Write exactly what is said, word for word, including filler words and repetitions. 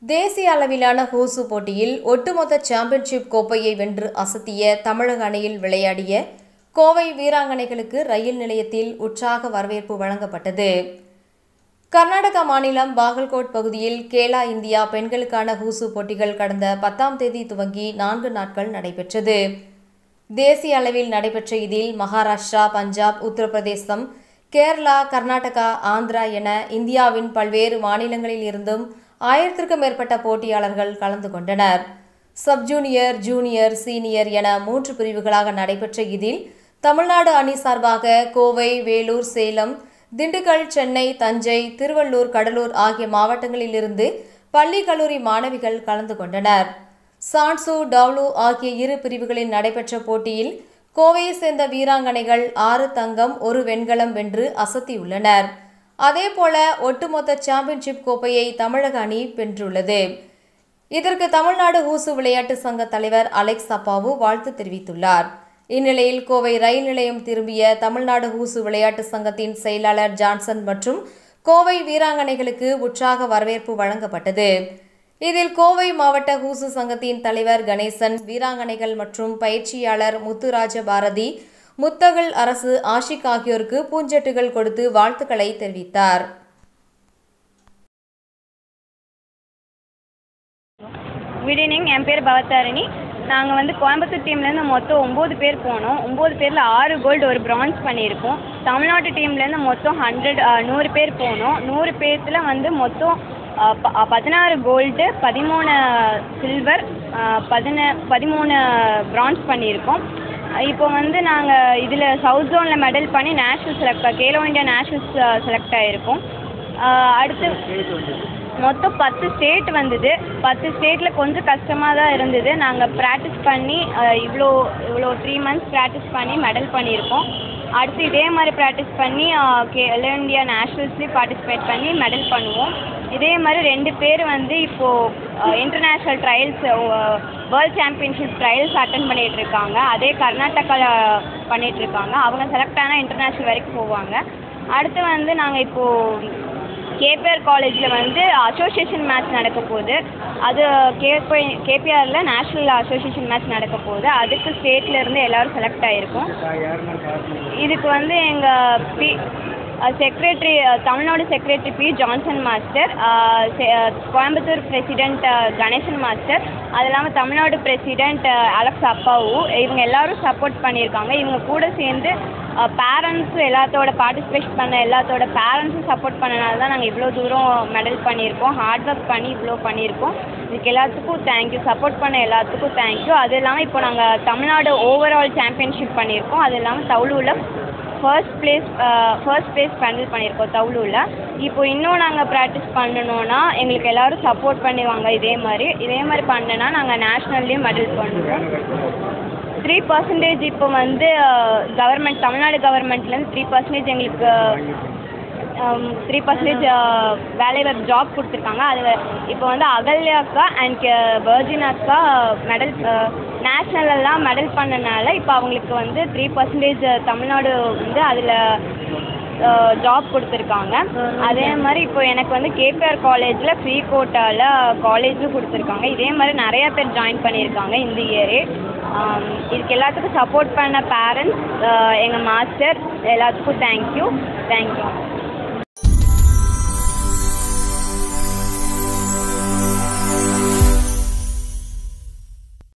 தேசிய அளவிலான ஹூசு போட்டியில் ஒட்டுமொத்த சாம்பியன்ஷிப் கோப்பையை வென்று அசத்திய தமிழக அணியில் விளையாடிய கோவை வீராங்கனைகளுக்கு ரயில் நிலையத்தில் உற்சாக வரவேற்பு வழங்கப்பட்டது. கர்நாடகா மாநிலம் பாகல்கோட் பகுதியில் கேலா இந்தியா பெண்களுக்கான ஹூசு போட்டிகள் கடந்த பத்தாம் தேதி துவங்கி நான்கு நாட்கள் நடைபெற்றது. தேசிய அளவில் நடைபெற்ற இதில் மகாராஷ்டிரா, பஞ்சாப், உத்தரப்பிரதேசம், கேரளா, கர்நாடகா, ஆந்திரா என இந்தியாவின் பல்வேறு மாநிலங்களில் இருந்தும் ஆயிரத்திற்கும் மேற்பட்ட போட்டியாளர்கள் கலந்து கொண்டனர். சப் ஜூனியர், ஜூனியர், சீனியர் என மூன்று பிரிவுகளாக நடைபெற்ற இதில் தமிழ்நாடு அணி சார்பாக கோவை, வேலூர், சேலம், திண்டுக்கல், சென்னை, தஞ்சை, திருவள்ளூர், கடலூர் ஆகிய மாவட்டங்களில் இருந்து பள்ளி, கல்லூரி மாணவிகள் கலந்து கொண்டனர். சான்சு, டவுலு ஆகிய இரு பிரிவுகளில் நடைபெற்ற போட்டியில் கோவையை சேர்ந்த வீராங்கனைகள் ஆறு தங்கம், ஒரு வெண்கலம் வென்று அசத்தியுள்ளனர். அதேபோல ஒட்டுமொத்த சாம்பியன்ஷிப் கோப்பையை தமிழக அணி வென்றுள்ளது. இதற்கு தமிழ்நாடு ஹூசு விளையாட்டு சங்க தலைவர் அலெக்ஸ் அப்பாவு வாழ்த்து தெரிவித்துள்ளார். இந்நிலையில் கோவை ரயில் நிலையம் திரும்பிய தமிழ்நாடு ஹூசு விளையாட்டு சங்கத்தின் செயலாளர் ஜான்சன் மற்றும் கோவை வீராங்கனைகளுக்கு உற்சாக வரவேற்பு வழங்கப்பட்டது. இதில் கோவை மாவட்ட ஹூசு சங்கத்தின் தலைவர் கணேசன், வீராங்கனைகள் மற்றும் பயிற்சியாளர் முத்துராஜ பாரதி, முத்தகல் அரசு ஆஷிக் ஆகியோருக்கு பூஞ்செட்டுகள் கொடுத்து வாழ்த்துக்களை தெரிவித்தார். Good evening. என் பேர் பவத்தாரணி. நாங்கள் வந்து கோயம்புத்தூர் டீம்லேருந்து மொத்தம் ஒம்பது பேர் போனோம். ஒம்பது பேரில் ஆறு கோல்டு, ஒரு பிரான்ஸ் பண்ணியிருக்கோம். தமிழ்நாட்டு டீம்லேருந்து மொத்தம் ஹண்ட்ரட் நூறு பேர் போனோம். நூறு பேர்த்தில் வந்து மொத்தம் பதினாறு கோல்டு, பதிமூணு சில்வர், பதின பதிமூணு பிரான்ஸ் பண்ணியிருக்கோம். இப்போ வந்து நாங்கள் இதில் சவுத் ஜோனில் மெடல் பண்ணி national select Khelo India nationals select ஆகிருக்கோம். அடுத்து மொத்தம் பத்து ஸ்டேட் வந்தது. பத்து ஸ்டேட்டில் கொஞ்சம் கஷ்டமாக தான் இருந்தது. நாங்கள் ப்ராக்டிஸ் பண்ணி இவ்வளோ இவ்வளோ த்ரீ மந்த்ஸ் ப்ராக்டிஸ் பண்ணி மெடல் பண்ணியிருக்கோம். அடுத்து இதே மாதிரி ப்ராக்டிஸ் பண்ணி கேலோ இந்தியா நேஷ்னல்ஸ்லேயும் பார்ட்டிசிபேட் பண்ணி மெடல் பண்ணுவோம். இதே மாதிரி ரெண்டு பேர் வந்து இப்போது international trials, world championship trials attend பண்ணிகிட்ருக்காங்க. அதே கர்நாடகாவில் பண்ணிகிட்ருக்காங்க. அவங்க செலக்ட் ஆனால் இன்டர்நேஷ்னல் வரைக்கும் போவாங்க. அடுத்து வந்து நாங்கள் இப்போது கேபிஆர் காலேஜில் வந்து அசோசியேஷன் மேட்ச் நடக்க போகுது. அது கேபி கேபிஆரில் நேஷ்னல் அசோசியேஷன் மேட்ச் நடக்க போகுது. அதுக்கு ஸ்டேட்லேருந்து எல்லோரும் செலக்ட் ஆகிருக்கோம். இதுக்கு வந்து எங்கள் P secretary, Tamil Nadu secretary P Johnson master, Coimbatore president Ganesan master, அது இல்லாமல் தமிழ்நாடு பிரசிடெண்ட் அலெக்ஸ் அப்பாவு, இவங்க எல்லோரும் சப்போர்ட் பண்ணியிருக்காங்க. இவங்க கூட சேர்ந்து பேரண்ட்ஸும் எல்லாத்தோட பார்ட்டிசிபேட் பண்ண எல்லாத்தோட பேரண்ட்ஸும் சப்போர்ட் பண்ணனால தான் நாங்கள் இவ்வளோ தூரம் மெடல் பண்ணியிருக்கோம். ஹார்ட் ஒர்க் பண்ணி இவ்வளோ பண்ணியிருக்கோம். இதுக்கு எல்லாத்துக்கும் தேங்க்யூ. சப்போர்ட் பண்ண எல்லாத்துக்கும் தேங்க்யூ. அது இல்லாமல் இப்போ நாங்கள் தமிழ்நாடு ஓவரால் சாம்பியன்ஷிப் பண்ணியிருக்கோம். அது இல்லாமல் தவுலூரில் first place first place final பண்ணியிருக்கோம் தவுலூரில். இப்போ இன்னும் நாங்கள் ப்ராக்டிஸ் பண்ணணுன்னா எங்களுக்கு எல்லோரும் சப்போர்ட் பண்ணுவாங்க. இதே மாதிரி இதே மாதிரி பண்ணனா நாங்கள் நேஷ்னல்லையும் மெடல் பண்ணுவோம். த்ரீ பர்சன்டேஜ் இப்போ வந்து கவர்மெண்ட், தமிழ்நாடு கவர்மெண்ட்லேருந்து த்ரீ பர்சன்டேஜ் எங்களுக்கு த்ரீ பர்சன்டேஜ் வேலைவாய்ப்பு ஜாப் கொடுத்துருக்காங்க. அது இப்போ வந்து அகல்யாக்கா அண்ட் வர்ஜினாக்கா மெடல் நேஷ்னலெல்லாம் மெடல் பண்ணனால இப்போ அவங்களுக்கு வந்து த்ரீ பர்சன்டேஜ் தமிழ்நாடு வந்து அதில் ஜாப் கொடுத்துருக்காங்க. அதே மாதிரி இப்போ எனக்கு வந்து கேபிஆர் காலேஜில் ஃப்ரீ கோட்டாவில் காலேஜும் கொடுத்துருக்காங்க. இதே மாதிரி நிறையா பேர் ஜாயின் பண்ணியிருக்காங்க இந்த இயரே. இதுக்கு எல்லாத்துக்கும் சப்போர்ட் பண்ண பேரண்ட்ஸ், எங்கள் மாஸ்டர் எல்லாத்துக்கும் தேங்க்யூ தேங்க்யூ